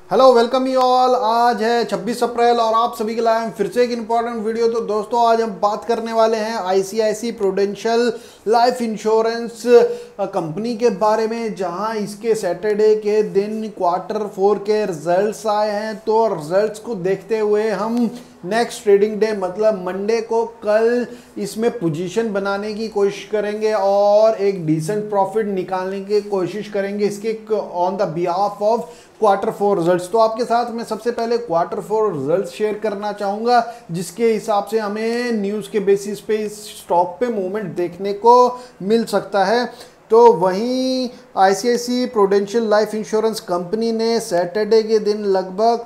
Hello welcome you all. आज है 26 अप्रैल और आप सभी के लिए हम फिर से एक इम्पॉर्टेंट वीडियो। तो दोस्तों आज हम बात करने वाले हैं ICICI prudential life insurance company के बारे में, जहां इसके सैटरडे के दिन Q4 के रिजल्ट्स आए हैं। तो रिजल्ट्स को देखते हुए हम नेक्स्ट ट्रेडिंग डे मतलब मंडे को कल इसमें पोजीशन बनाने की कोशिश करेंगे और एक डिसेंट प्रॉफिट निकालने की कोशिश करेंगे इसके on the behalf of Q4 results. तो आपके साथ मैं सबसे पहले Q4 रिजल्ट्स शेयर करना चाहूँगा, जिसके हिसाब से हमें न्यूज़ के बेसिस पे इस स्टॉक पे मूवमेंट देखने को मिल सकता है। तो वहीं ICICI prudential life insurance company ने सैटरडे के दिन लगभग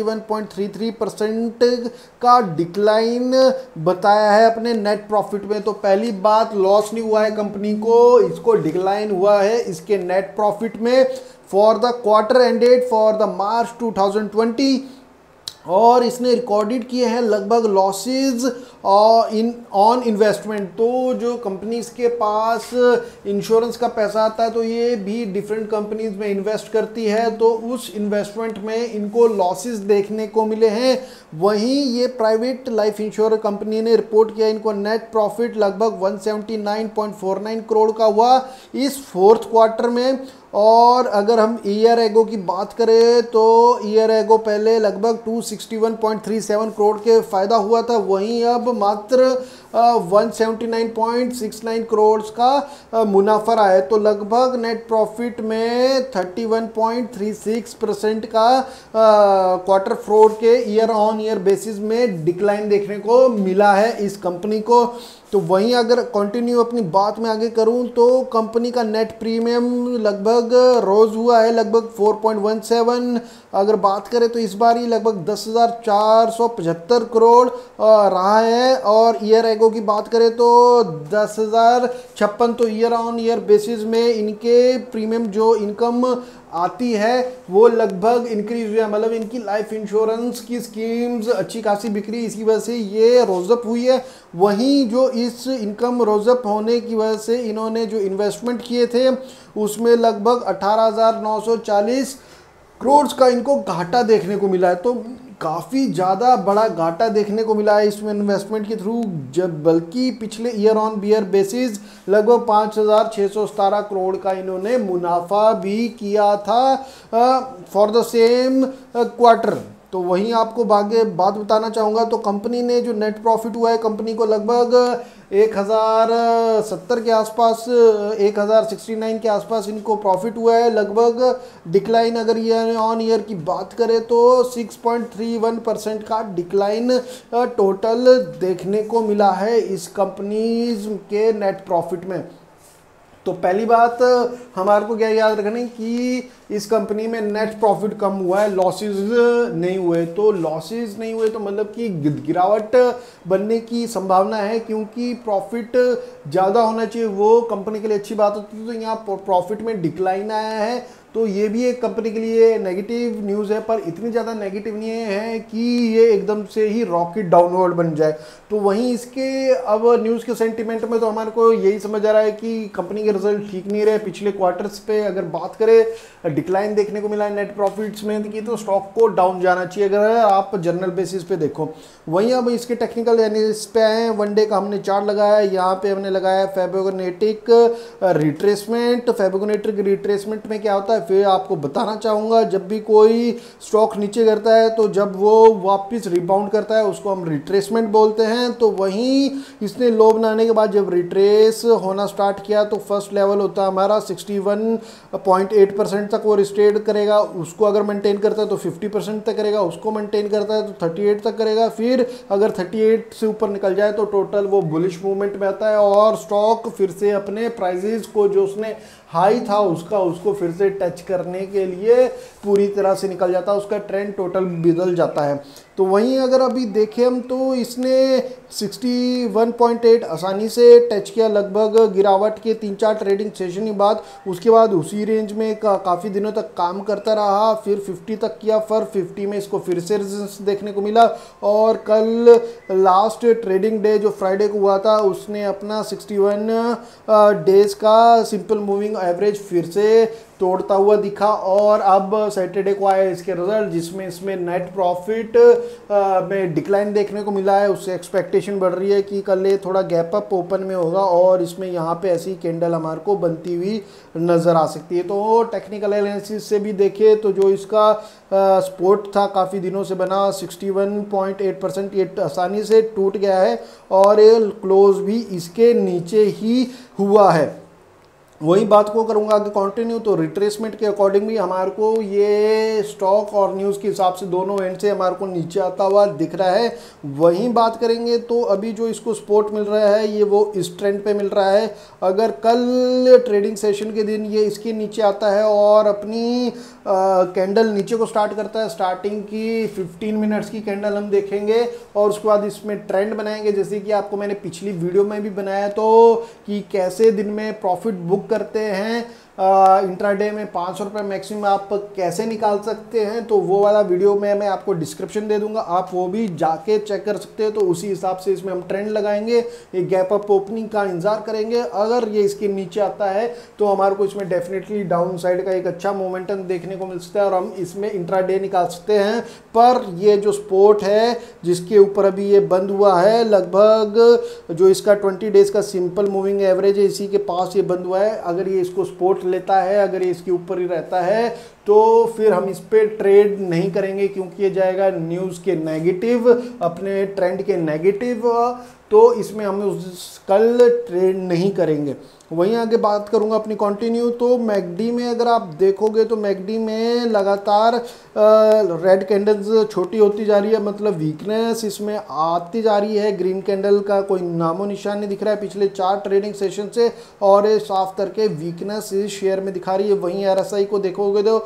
31.33% का डिक्लाइन बताया है अपने नेट प्रॉफिट में। तो पहली बात, लॉस नहीं हुआ है कंपनी को, इसको डिक्लाइन हुआ है इसके नेट प्रॉफिट में for the quarter ended for the March 2020। और इसने रिकॉर्डेड किए हैं लगभग लॉसेज ऑन इन्वेस्टमेंट। तो जो कंपनीज के पास इंश्योरेंस का पैसा आता है तो ये भी डिफरेंट कंपनीज में इन्वेस्ट करती है, तो उस इन्वेस्टमेंट में इनको लॉसेस देखने को मिले हैं। वहीं ये प्राइवेट लाइफ इंश्योरेंस कंपनी ने रिपोर्ट किया इनको नेट प्रॉफिट लगभग 179.49 करोड़ का हुआ इस फोर्थ क्वार्टर में। और अगर हम ईयर एगो की बात करें तो ईयर एगो पहले लगभग 261.37 करोड़ के फायदा हुआ था, वहीं अब मात्र 179.69 करोड़ का मुनाफा आया। तो लगभग नेट प्रॉफिट में 31.36% का Q4 के ईयर ऑन ईयर बेसिस में डिक्लाइन देखने को मिला है इस कंपनी को। तो वहीं अगर कंटिन्यू अपनी बात में आगे करूं तो कंपनी का नेट प्रीमियम लगभग रोज हुआ है लगभग 4.17। अगर बात करें तो इस बार ही लगभग 10,475 करोड़ रहा है। और ईयर एगो की बात करें तो 10,056। तो ईयर ऑन ईयर बेसिस में इनके प्रीमियम जो इनकम आती है वो लगभग इंक्रीज हुआ, मतलब इनकी लाइफ इंश्योरेंस की स्कीम्स अच्छी खासी बिक्री, इसी वजह से ये रोजअप हुई है। वहीं जो इस इनकम रोजअप होने की वजह से इन्होंने जो इन्वेस्टमेंट किए थे उसमें लगभग 18,940 करोड़ का इनको घाटा देखने को मिला है। तो काफ़ी ज़्यादा बड़ा घाटा देखने को मिला है इसमें इन्वेस्टमेंट के थ्रू, जब बल्कि पिछले ईयर ऑन ईयर बेसिस लगभग 5,617 करोड़ का इन्होंने मुनाफा भी किया था फॉर द सेम क्वार्टर। तो वहीं आपको आगे बात बताना चाहूँगा तो कंपनी ने जो नेट प्रॉफिट हुआ है कंपनी को लगभग 1,070 के आसपास 1,069 के आसपास इनको प्रॉफिट हुआ है। लगभग डिक्लाइन अगर ईयर ऑन ईयर की बात करें तो 6.31% का डिक्लाइन टोटल देखने को मिला है इस कंपनीज के नेट प्रॉफिट में। तो पहली बात हमारे को क्या याद रखना कि इस कंपनी में नेट प्रॉफिट कम हुआ है, लॉसेस नहीं हुए। तो लॉसेस नहीं हुए तो मतलब कि गिरावट बनने की संभावना है, क्योंकि प्रॉफिट ज़्यादा होना चाहिए, वो कंपनी के लिए अच्छी बात होती है। तो यहाँ प्रॉफिट में डिक्लाइन आया है तो ये भी एक कंपनी के लिए नेगेटिव न्यूज़ है, पर इतनी ज़्यादा नेगेटिव नहीं है कि ये एकदम से ही रॉकेट डाउनवर्ड बन जाए। तो वहीं इसके अब न्यूज़ के सेंटिमेंट में तो हमारे को यही समझ आ रहा है कि कंपनी के रिजल्ट ठीक नहीं रहे पिछले क्वार्टर्स पे। अगर बात करें डिक्लाइन देखने को मिला है नेट प्रॉफिट्स में की, तो स्टॉक को डाउन जाना चाहिए अगर आप जनरल बेसिस पे देखो। वहीं अब इसके टेक्निकल एनालिसिस पे आए हैं, वनडे का हमने चार्ट लगाया है, यहाँ पे हमने लगाया फैबोगोनेटिक रिट्रेसमेंट। फैबोगोनेटिक रिट्रेसमेंट में क्या होता है फिर आपको बताना चाहूँगा। जब भी कोई स्टॉक नीचे करता है तो जब वो वापस रिबाउंड करता है उसको हम रिट्रेसमेंट बोलते हैं। तो वहीं इसने लो बनाने के बाद जब रिट्रेस होना स्टार्ट किया तो फर्स्ट लेवल होता है हमारा 61.8% तक वो रिस्टेड करेगा, उसको अगर मेंटेन करता है तो 50% तक करेगा, उसको मेंटेन करता है तो 38 तक करेगा। फिर अगर 38 से ऊपर निकल जाए तो टोटल वो बुलिश मूवमेंट में आता है और स्टॉक फिर से अपने प्राइजेस को जो उसने हाई था उसको फिर से टच करने के लिए पूरी तरह से निकल जाता है, उसका ट्रेंड टोटल बदल जाता है। तो वहीं अगर अभी देखें हम तो इसने 61.8 आसानी से टच किया लगभग गिरावट के 3-4 ट्रेडिंग सेशन के बाद। उसके बाद उसी रेंज में काफ़ी दिनों तक काम करता रहा, फिर 50 तक किया, फिर 50 में इसको फिर से रेजिस्टेंस देखने को मिला। और कल लास्ट ट्रेडिंग डे जो फ्राइडे को हुआ था उसने अपना 61 डेज का सिंपल मूविंग एवरेज फिर से तोड़ता हुआ दिखा और अब सैटरडे को आया इसके रिजल्ट, जिसमें इसमें नेट प्रॉफिट में डिक्लाइन देखने को मिला है। उससे एक्सपेक्टेशन बढ़ रही है कि कल ये थोड़ा गैप अप ओपन में होगा और इसमें यहाँ पे ऐसी कैंडल हमारे को बनती हुई नज़र आ सकती है। तो टेक्निकल एनालिसिस से भी देखे तो जो इसका सपोर्ट था काफ़ी दिनों से बना 61.8%, ये आसानी से टूट गया है और ये क्लोज भी इसके नीचे ही हुआ है। वही बात को करूंगा कि कंटिन्यू, तो रिट्रेसमेंट के अकॉर्डिंग भी हमारे को ये स्टॉक और न्यूज़ के हिसाब से दोनों एंड से हमारे को नीचे आता हुआ दिख रहा है। वहीं बात करेंगे तो अभी जो इसको सपोर्ट मिल रहा है ये वो इस ट्रेंड पे मिल रहा है। अगर कल ट्रेडिंग सेशन के दिन ये इसके नीचे आता है और अपनी कैंडल नीचे को स्टार्ट करता है, स्टार्टिंग की 15 मिनट्स की कैंडल हम देखेंगे और उसके बाद इसमें ट्रेंड बनाएंगे, जैसे कि आपको मैंने पिछली वीडियो में भी बनाया तो कि कैसे दिन में प्रॉफिट बुक करते हैं इंट्राडे में 500 रुपये मैक्सिमम आप कैसे निकाल सकते हैं। तो वो वाला वीडियो में मैं आपको डिस्क्रिप्शन दे दूंगा, आप वो भी जाके चेक कर सकते हैं। तो उसी हिसाब से इसमें हम ट्रेंड लगाएंगे, ये गैप अप ओपनिंग का इंतजार करेंगे। अगर ये इसके नीचे आता है तो हमारे को इसमें डेफिनेटली डाउन साइड का एक अच्छा मोमेंटम देखने को मिल सकता है और हम इसमें इंट्राडे निकाल सकते हैं। पर ये जो सपोर्ट है जिसके ऊपर अभी ये बंद हुआ है, लगभग जो इसका 20 डेज का सिंपल मूविंग एवरेज है इसी के पास ये बंद हुआ है। अगर ये इसको सपोर्ट लेता है, अगर ये इसके ऊपर ही रहता है तो फिर हम इस पे ट्रेड नहीं करेंगे, क्योंकि ये जाएगा न्यूज़ के नेगेटिव, अपने ट्रेंड के नेगेटिव, तो इसमें हम कल ट्रेड नहीं करेंगे। वहीं आगे बात करूंगा अपनी कंटिन्यू, तो मैकडी में अगर आप देखोगे तो मैकडी में लगातार रेड कैंडल्स छोटी होती जा रही है, मतलब वीकनेस इसमें आती जा रही है। ग्रीन कैंडल का कोई नामो निशान नहीं दिख रहा है पिछले 4 ट्रेडिंग सेशन से और ये साफ करके वीकनेस इस शेयर में दिखा रही है। वहीं आरएसआई को देखोगे तो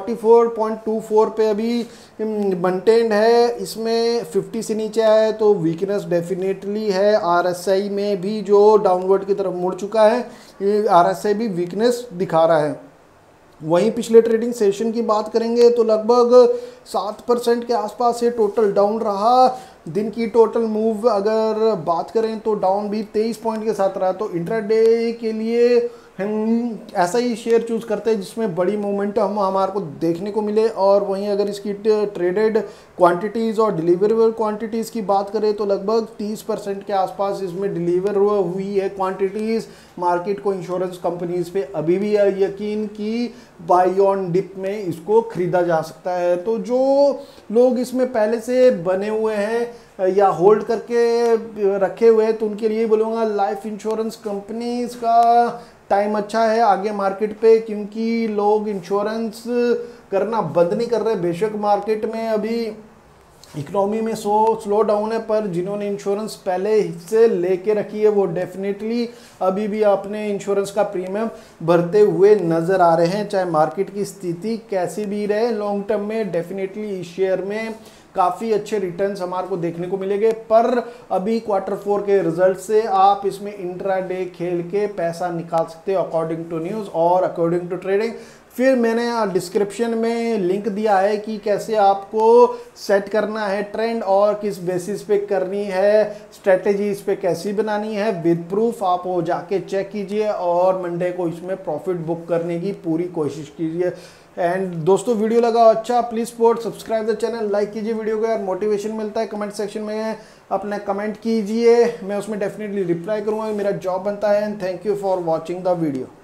44.24 पे अभी मेंटेन्ड है, इसमें 50 से नीचे आया है तो वीकनेस डेफिनेटली है। आरएसआई में भी जो डाउनवर्ड की तरफ मुड़ चुका है, ये आरएसआई भी वीकनेस दिखा रहा है। वहीं पिछले ट्रेडिंग सेशन की बात करेंगे तो लगभग 7% के आसपास ये टोटल डाउन रहा। दिन की टोटल मूव अगर बात करें तो डाउन भी 23 पॉइंट के साथ रहा। तो इंट्राडे के लिए हम ऐसा ही शेयर चूज़ करते हैं जिसमें बड़ी मोमेंटम हमारे को देखने को मिले। और वहीं अगर इसकी ट्रेडेड क्वांटिटीज़ और डिलीवरेबल क्वांटिटीज़ की बात करें तो लगभग 30% के आसपास इसमें डिलीवर हुई है क्वांटिटीज़। मार्केट को इंश्योरेंस कंपनीज़ पे अभी भी यकीन कि बाई ऑन डिप में इसको ख़रीदा जा सकता है। तो जो लोग इसमें पहले से बने हुए हैं या होल्ड करके रखे हुए हैं तो उनके लिए बोलूँगा लाइफ इंश्योरेंस कंपनीज़ का टाइम अच्छा है आगे मार्केट पे, क्योंकि लोग इंश्योरेंस करना बंद नहीं कर रहे। बेशक मार्केट में अभी इकोनॉमी में स्लो डाउन है, पर जिन्होंने इंश्योरेंस पहले से लेके रखी है वो डेफिनेटली अभी भी अपने इंश्योरेंस का प्रीमियम भरते हुए नज़र आ रहे हैं, चाहे मार्केट की स्थिति कैसी भी रहे। लॉन्ग टर्म में डेफिनेटली इस शेयर में काफ़ी अच्छे रिटर्न्स हमारे को देखने को मिलेंगे। पर अभी Q4 के रिजल्ट से आप इसमें इंट्राडे खेल के पैसा निकाल सकते हो अकॉर्डिंग टू न्यूज़ और अकॉर्डिंग टू ट्रेडिंग। फिर मैंने डिस्क्रिप्शन में लिंक दिया है कि कैसे आपको सेट करना है ट्रेंड और किस बेसिस पे करनी है स्ट्रेटेजी, इस पे कैसी बनानी है विद प्रूफ। आप वो जाके चेक कीजिए और मंडे को इसमें प्रॉफिट बुक करने की पूरी कोशिश कीजिए। एंड दोस्तों वीडियो लगा अच्छा please support subscribe the channel, like कीजिए वीडियो को यार, मोटिवेशन मिलता है। कमेंट सेक्शन में अपना कमेंट कीजिए, मैं उसमें डेफिनेटली रिप्लाई करूँगा, मेरा जॉब बनता है। And thank you for watching the video.